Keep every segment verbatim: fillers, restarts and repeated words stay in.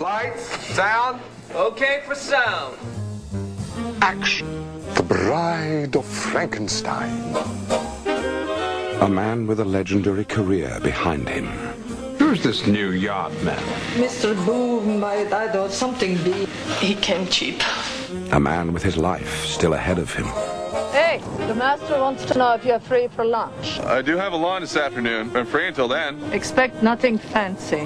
Lights, sound, okay for sound. Action. The Bride of Frankenstein. A man with a legendary career behind him. Who's this new yard man? Mister Boom might I know something big. He came cheap. A man with his life still ahead of him. Hey, the master wants to know if you're free for lunch. I do have a line this afternoon. I'm free until then. Expect nothing fancy.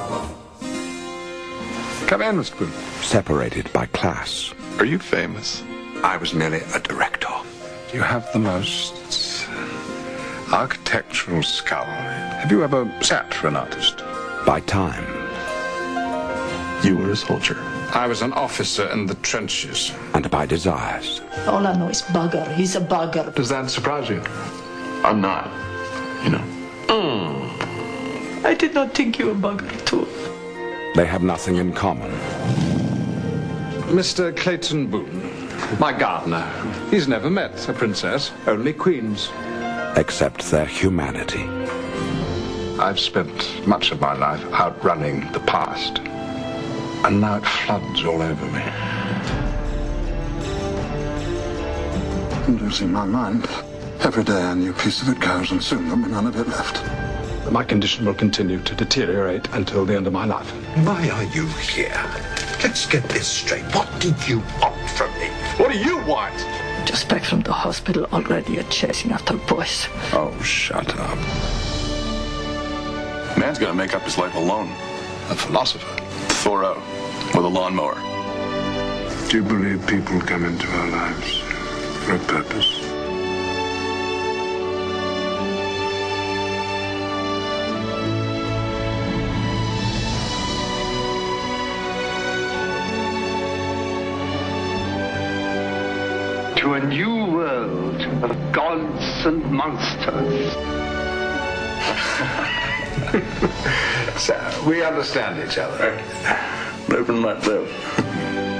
Come in, Mister Boone. Separated by class. Are you famous? I was merely a director. You have the most architectural skull. Have you ever sat for an artist? By time. You were a soldier. I was an officer in the trenches. And by desires. All I know is bugger. He's a bugger. Does that surprise you? I'm not, you know. Mm. I did not think you were a bugger, too. They have nothing in common. Mister Clayton Boone, my gardener. He's never met a princess, only queens. Except their humanity. I've spent much of my life outrunning the past. And now it floods all over me. I'm losing my mind. Every day a new piece of it goes, and soon there'll be none of it left. My condition will continue to deteriorate until the end of my life. Why are you here? Let's get this straight. What did you want from me? What do you want? Just back from the hospital already. You're chasing after boys. Oh, shut up. Man's gonna make up his life alone. A philosopher. Thoreau, with a lawnmower. Do you believe people come into our lives for a purpose? To a new world of gods and monsters. So, we understand each other. Living like this.